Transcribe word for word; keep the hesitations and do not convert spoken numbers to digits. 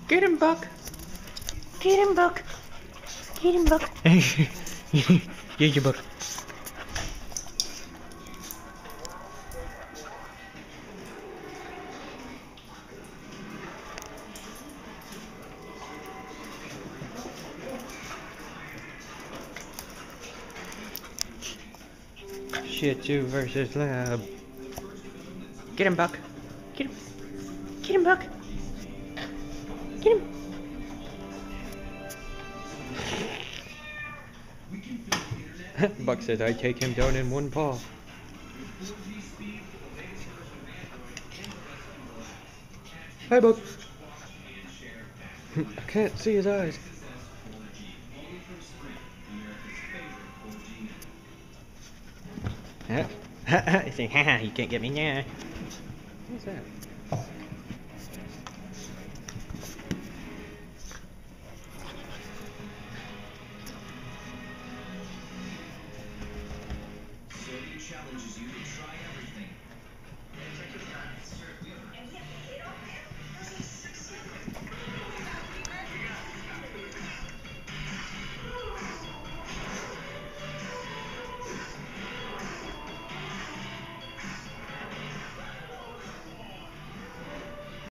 Get him, Buck. Get him, Buck. Get him, Buck. Get your Buck. Shih Tzu versus Lab. Get him, Buck. Get him. Get him, Buck. Get him. Buck says I take him down in one paw. Hi, Buck. I can't see his eyes. He's saying, haha, you can't get me now. What's that? Challenges you to try out